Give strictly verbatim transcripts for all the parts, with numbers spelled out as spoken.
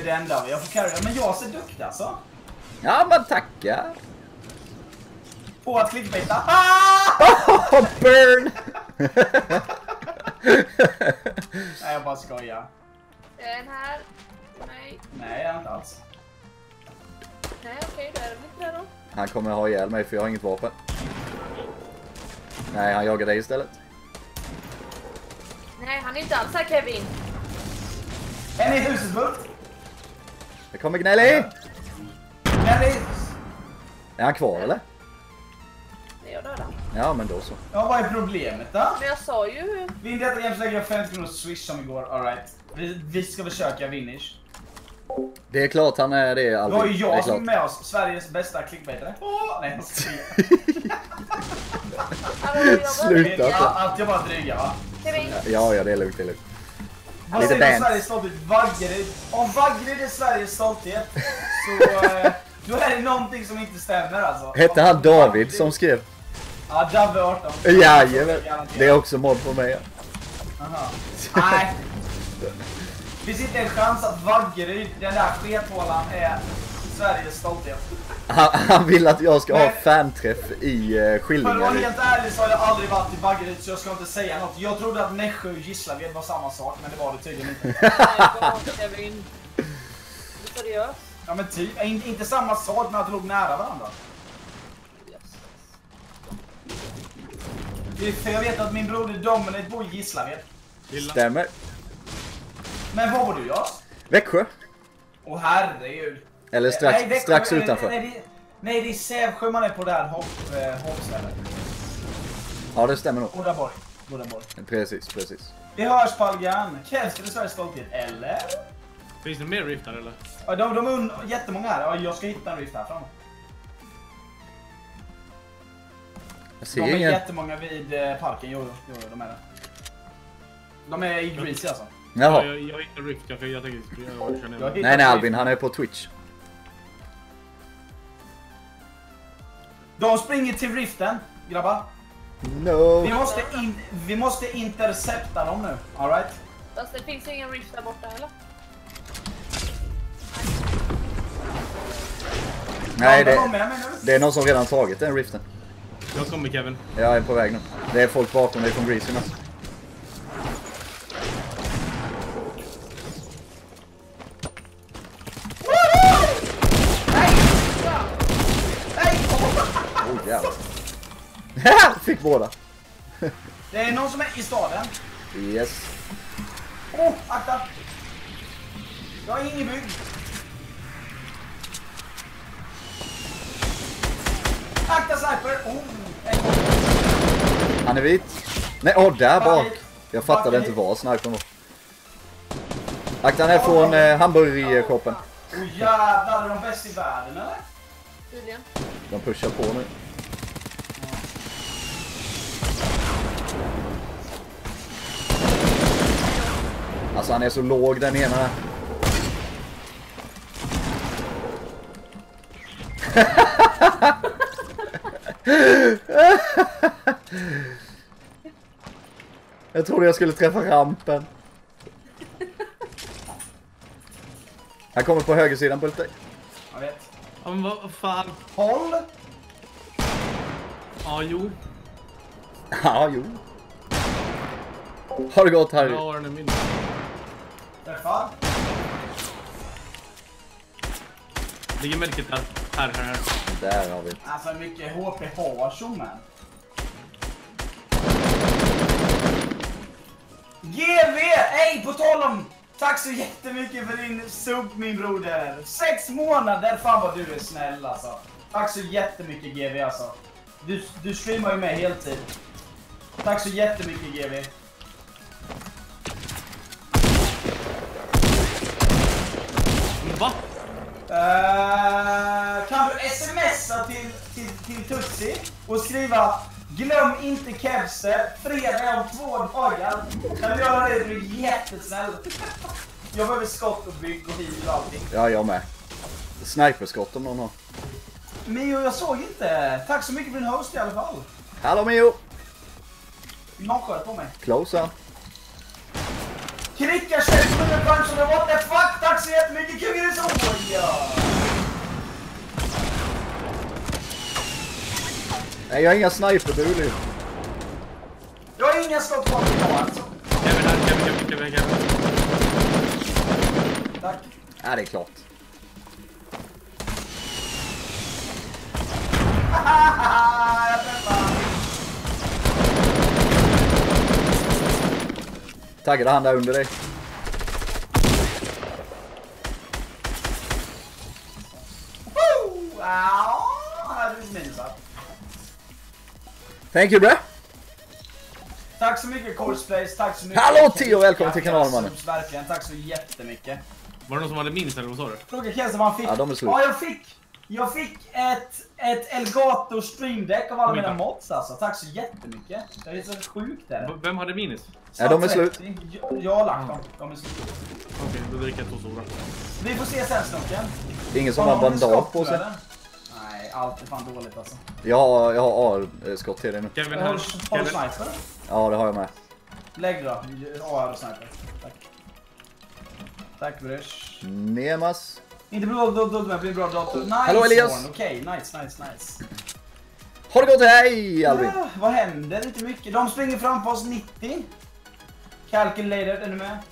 är det enda. Jag får carry. Men jag ser duktig alltså. Ja, men tacka. På att clickbaita. Ah! Oh, burn! Nej, jag bara skojar. Är den här? Nej. Nej, jag är inte alls. Nej, okej, då är det inte det då. Han kommer ha ihjäl mig för jag har inget vapen. Nej, han jagar dig istället. Nej, han är inte alls här, Kevin. En i huset, Bult. Det kommer Gnelly. Gnelly. Är han kvar eller? Det är jag döda. Ja, men då så. Ja, vad är problemet då? Men jag sa ju... Vinn detta game så lägger jag femtio kronor swish som igår. All right. Vi, vi ska försöka vinnish. Det är klart han är det, Det Albin. var ju Det är jag som klart. är med oss. Sveriges bästa clickbaitare. Åh, nej, jag ska Sluta. Ja, allt jag bara dryga, va? Kevin. Ja, ja, det är lugnt, det är lugnt. Vad Lite säger du dance. Sveriges stolthet? Vaggeryd. Om Vaggeryd är Sveriges stolthet så eh, då är det någonting som inte stämmer alltså. Hette han David som skrev? Ja, Dabbe arton. Jajamän. Det är också mod på mig. Aha. Nej. Det finns inte en chans att Vaggeryd, den där skethålan, är Sveriges stolthet. Han, han vill att jag ska ha Men- fanträff i uh, För att vara Skillingar. helt ärlig så har jag aldrig varit i Vaggeryd så jag ska inte säga något. Jag trodde att Nässjö och Gislaved var samma sak, men det var det tydligen inte. Nej, vad, Kevin. Är du seriös? Ja men typ, in- inte samma sak men att de låg nära varandra. Det är för jag vet att min broder Dominic bor i Gislaved. Stämmer. Men var bor du, ja? Växjö. Åh herregud. Eller strax, Nej, Växjö- strax nej, utanför. Nej, det, nej, det är Sävsjö man är på där hopp, eh, hoppstället. Ja, det stämmer nog. Bodaborg. Bodaborg. Precis, precis. Vi hörs Palgan. Krävs det Sveriges stolthet, eller? Finns det mer riftar eller? Ja, de, de är un- jättemånga här. Ja, jag ska hitta en rift här framme. Jag ser De är ingen. jättemånga vid eh, parken. Jo, jo, de är det. De är i Greasy alltså. Ja, Jaha. jag, jag hittar rift, jag, jag tänker jag, jag känner Jag igen. hittar Nej, nej rift. Albin, han är på Twitch. De springer till riften, grabbar. No. Vi måste, in, vi måste intercepta dem nu, alright? Fast det finns ingen rift där borta heller. Nej, de, de det, är med mig nu. det är någon som redan tagit den riften. Jag kommer Kevin. Jag är på väg nu. Det är folk bakom dig från Greasy alltså. Nej! Oh jävlar. Fick båda. Det är någon som är i staden. Yes. Åh, oh, akta! Jag är ingebyggd. Akta sniper! Oh, en gång. Han är vit. Nej, åh, där bak. Bakit. Jag fattade Bakit. inte var snipern var. Akta, han är från eh, hamburgershoppen. Åh oh, jävlar, är de bäst i världen eller? Tydligen. De pushar på nu. Alltså han är så låg den ena där. Jag trodde jag skulle träffa rampen. Han kommer på högersidan på dig. Jag vet. Ja, men vad vad fan? Håll! Ja, jo. Ja, jo. Har det gått Harry? Jag har den i min. Träffar. Ligger märket där. Här, här, här. Där har vi. Alltså hur mycket H P har tjommen? G V! Ej, på tal om! Tack så jättemycket för din sub min broder. Sex månader, fan vad du är snäll alltså. Tack så jättemycket G V alltså. Du, du streamar ju med heltid. Tack så jättemycket G V. Men va? Uh, kan du smsa till, till, till Tutsi och skriva glöm inte Kevse, fredag om två dagar. Kan du göra det? Du är jättesnäll. Jag behöver skott och bygg och hil och allting. Ja, jag med. Sniperskott om någon har. Mio, jag såg inte. Tack så mycket för din host i alla fall. Hallå Mio! Någon sköt på mig. Closer. Klicka tjugo på punchen, what the fuck? Tack så jättemycket, kungen så ja. Nej, jag har inga sniperbulor. Jag har inga skott på mig alltså. Kevin här, Kevin, Kevin, Kevin, Kevin. Tack. Ja, det är klart. Jag träffar. Taggade han där under dig. Woo! Ja, här är det minusat. Thank you, bro. Tack så mycket, Corespace. Tack så mycket. Hallå Theo, välkommen till kanalen, mannen. Verkligen, tack så jättemycket. Var det någon som hade minst eller vad sa du? Fråga Kessa vad han fick. Ja, de är slut. Ja, jag fick. Jag fick ett, ett Elgato Stream Deck av alla mina mods alltså. Tack så jättemycket. Det är så sjukt där. V- Vem hade minus? Ja, de är slut. Jag, jag har lagt dem. De är slut. Okej, okay, då dricker jag två stora. Vi får se sen, Snocken. Det är ingen som har bandage på sig. Nej, allt är fan dåligt alltså. Jag har, jag har A-skott till dig nu. Kevin Har här. du, har du Kevin. sniper? Ja, det har jag med. Lägg då. A R och sniper. Tack. Tack brors. Nemas. Inte bra dator, men blir bra dator. Nice. Hallå, Elias. Okej, okay, nice, nice, nice. Har det gått? Hej Albin. Ja, vad händer? Inte mycket. De springer fram på oss nittio. Calculated, är du med?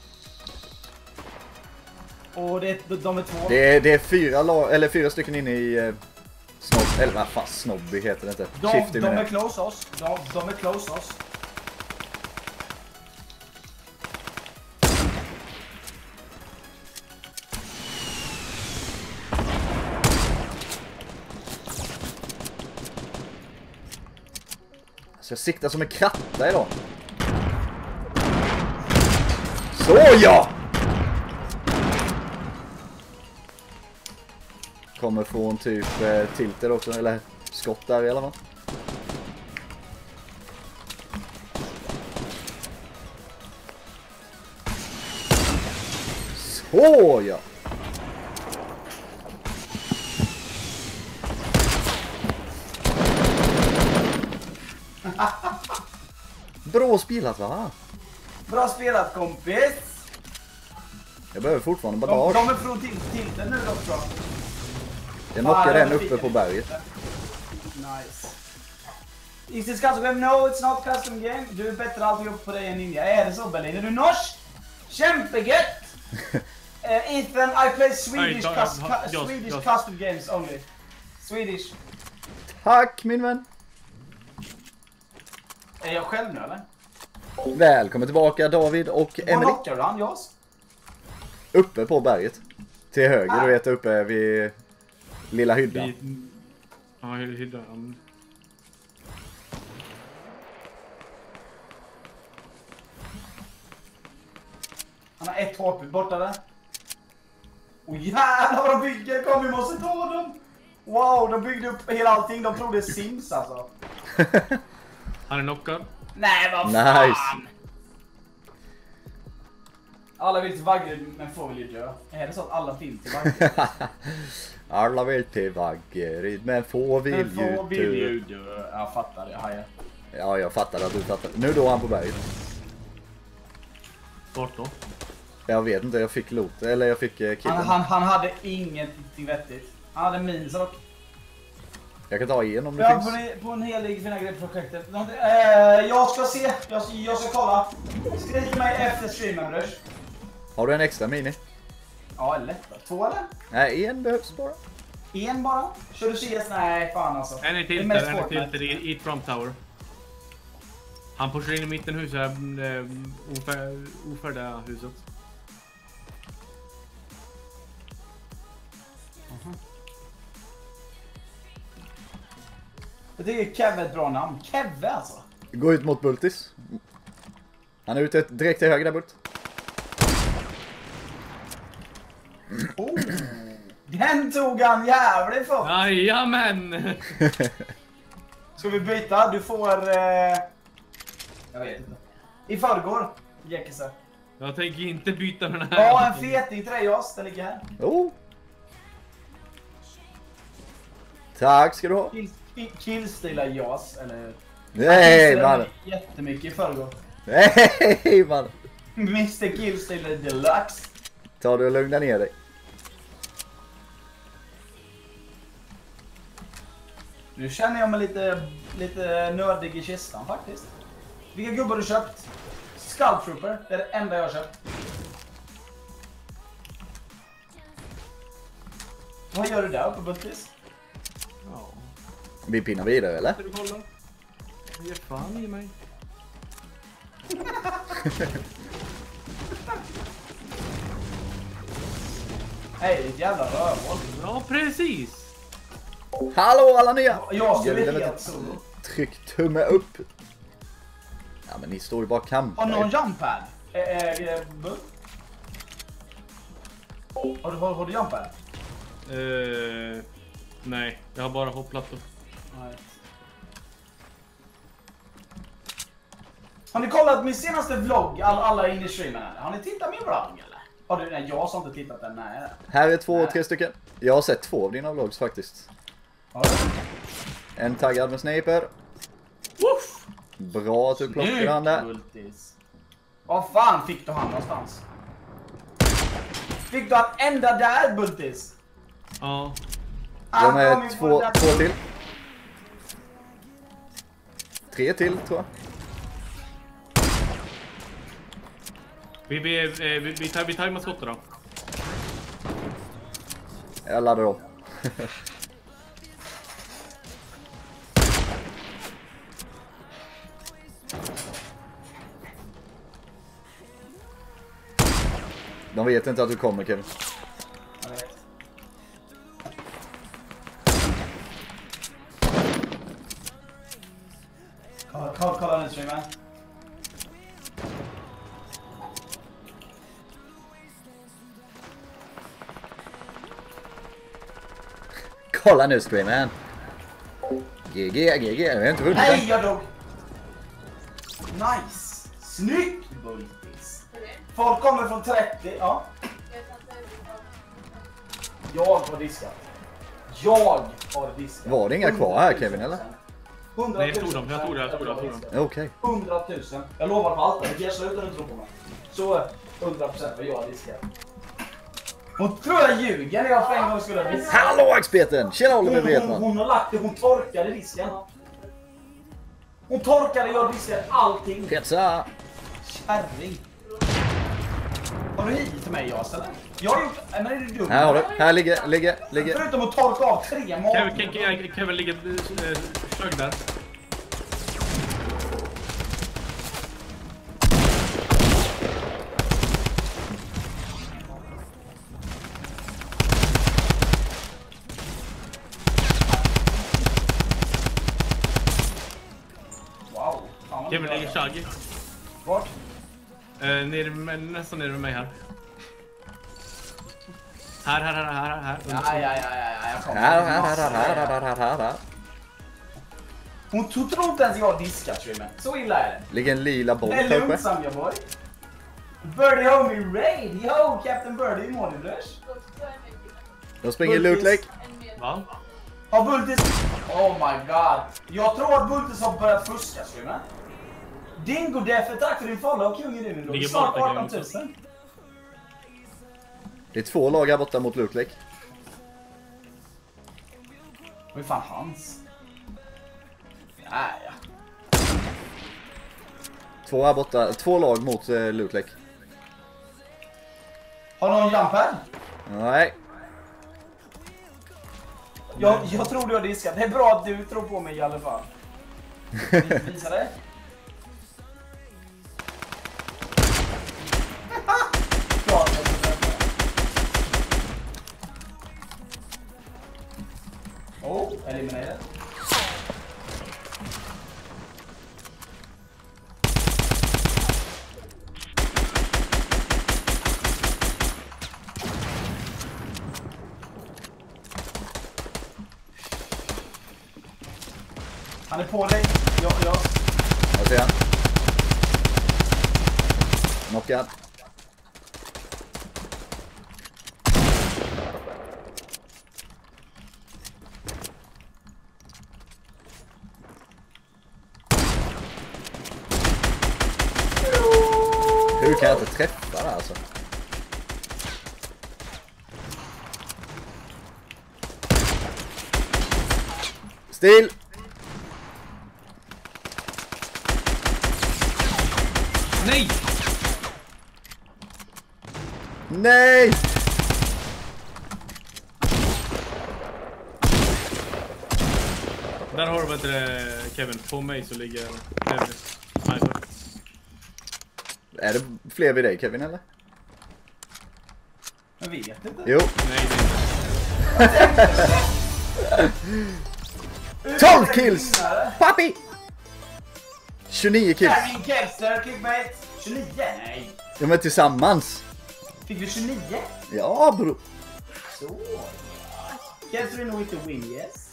Och det, de är två. Det är, det är fyra, la- eller fyra stycken inne i eh, snobb, eller vad fan, snobby heter det inte. De, Shifty de menar är jag. close oss. De, de är close oss. Så jag siktar som en kratta idag. Så ja! Kommer från typ eh, tilter också, eller skott där i alla fall. Så ja! Bra spelat va? Bra spelat kompis. Jag behöver fortfarande De, bandage. de är från till, tilten nu också. Jag knockar Ah, den jag uppe fick på en. berget. Nice. Is this custom game? No, it's not custom game. Du är bättre alltid upp på dig än Ninja. Är det så Berlin? Är du norsk? Kämpegött! uh, Ethan, I play Swedish, Aj, ta- cus- ha- cu- jag- Swedish jag- custom games only. Swedish. Tack min vän. Är jag själv nu eller? Välkommen tillbaka David och Var Emily. knockar du han? Jas? Uppe på berget. Till höger, Ah. du vet uppe vid lilla hyddan. Vi... Ja, hyddan. Han har ett H P borta där. Åh oh, jävlar vad de bygger! Kom vi måste ta dem! Wow, de byggde upp hela allting. De trodde Sims alltså. Han är knockad. Nej vad Nice. fan! Alla vill till Vaggeryd men får väl ju dö. Är det så att alla vill till Vaggeryd? Alla vill till Vaggeryd men få vill Men ju får vill dö. ju dö. Jag fattar, jag hajar. Ja, jag fattar att du fattar. Nu då han på berget. Vart då? Jag vet inte, jag fick loot. Eller jag fick eh, killen. Han, han, han hade ingenting vettigt. Han hade minus dock. Jag kan ta igen om det Ja, finns. på, en, på en hel del fina grejer på projektet. De, eh, jag ska se, jag, ska- jag ska kolla. Skrik mig efter streamen brors. Har du en extra mini? Ja, lätt då. Två eller? Nej, en behövs bara. En bara? Kör du C S? Nej, fan alltså. En är Det är mest tilter, en är Fortnite. tilter i, i Trump Tower. Han pushar in i mitten huset, äh, ofär, ofärdiga huset. Jag tycker Kevve är ett bra namn. Kevve alltså. Gå ut mot Bultis. Han är ute direkt till höger där Bult. Oh. Den tog han jävligt för. Jajamän! Ska vi byta? Du får... Eh... Jag vet inte. I förrgår. Jäckese. Jag tänker inte byta med den här. Ja, en feting till dig Jas. Den ligger här. Oh. Tack ska du ha. Kill, kill, killstila Jas. Eller... Nej Han man. jättemycket i förrgår. Nej man. mister Killstealer Deluxe. Ta du och lugna ner dig. Nu känner jag mig lite, lite nördig i kistan faktiskt. Vilka gubbar har du köpt? Skull Trooper, det är det enda jag har köpt. Vad gör du där på Bultis? Ja. Vi pinnar vidare eller? Ska du kolla? Ge fan i mig. Hej, ditt jävla rövhål. Ja, precis. Hallå alla nya! Jag skulle Jävlar, helt solo. tryck tumme upp. Ja men ni står ju bara och Har du någon kampar. jump pad? Eh, eh, Bult? Har du, har, har du jump pad? Uh, nej, jag har bara hopplattor. Nej. Har ni kollat min senaste vlogg, all, alla in i streamen? Eller? Har ni tittat min vlogg eller? Har du, nej, jag har inte tittat den, nej. Här är två, Nej. tre stycken. Jag har sett två av dina vlogs faktiskt. Har du? En taggad med sniper. Woof! Bra att du plockar han där. Bultis. Vad fan fick du han någonstans? Fick du han ända där, Bultis? Ja. Han De kom är ju två, på den där- två till. Tre till tror jag. Vi, vi, eh, vi, vi, tar, vi tajmar skottet då. Jag laddar om. De vet inte att du kommer, Kevin. Jag vet. Kolla, kolla, kolla nu streamen. Kolla nu, Screaman. G G, G G. Jag har inte vunnit Nej, den. jag dog! Nice! Snyggt, Bultis! Folk kommer från trettio, ja. Jag har diskat. Jag har diskat. Var det inga kvar här, Kevin, eller? hundra Nej, jag tusen. tog dem, jag tog det, jag tog det, jag tog dem. Okej. hundra tusen. Jag lovar på allt. Jag slutar inte tro på mig. Så hundra procent vad jag har diskat. Hon tror jag ljuger när jag för en gång skulle ha diskat. Hallå, Expeten! Tjena, Hon, Oliver hon, Wretman. hon har lagt det, hon torkade disken. Hon torkade, jag diskade allting. Pizza! Kärring. Har du hit till mig, Jas, eller? Jag har gjort... Men är du dum? Här har du. Här ligger, ligger, ligger. Förutom att torka av tre Kevin, månader. Kevin, Kevin ligger äh, slög där. Wow. Fan, vad Kevin bra. ligger chag. Vart? Uh, nere, med- nästan nere med mig här. Här, här, här, här, här. Ja, ja, ja, ja, ja, jag kommer. Här, här, här, här, här, här, här, här, här. Hon tog, tror inte ens jag har diskat, streamen. Så illa är det. Ligger en lila boll Det här är uppe. lugnt, Samja boy. Birdie homie raid. Yo, Captain Birdie i morgon, Blush. De springer Loot Lake. Va? Har Bultis... Oh my god. Jag tror att Bultis har börjat fuska, streamen. Dingo Deffer, tack för din follow, kung i din då. Ligger Snart borta, arton tusen. Det är två lag här borta mot Loot Lake. Vad är fan hans? Ja, ja. Två här borta. Två lag mot eh, Loot Lake. Har någon jump här? Nej. Jag, jag tror du har diskat. Det är bra att du tror på mig i alla fall. Visa det. Klart jag ska träffa. Oh, eliminated. Han är på dig. Ja, ja. Jag ser han. Knockad. Hur kan jag inte träffa det alltså? Still! Nej! Nej! Där har du vet du, Kevin. På mig så ligger Kevin. Sniper. Är det fler vid dig Kevin eller? Jag vet inte. Jo. Nej, det är inte. tolv kills! Papi! tjugonio kills. Kevin Kevster, clickbait. tjugonio? Nej. Ja men tillsammans. Fick vi tjugonio? Ja bro. Så. Kevster in with the win, yes.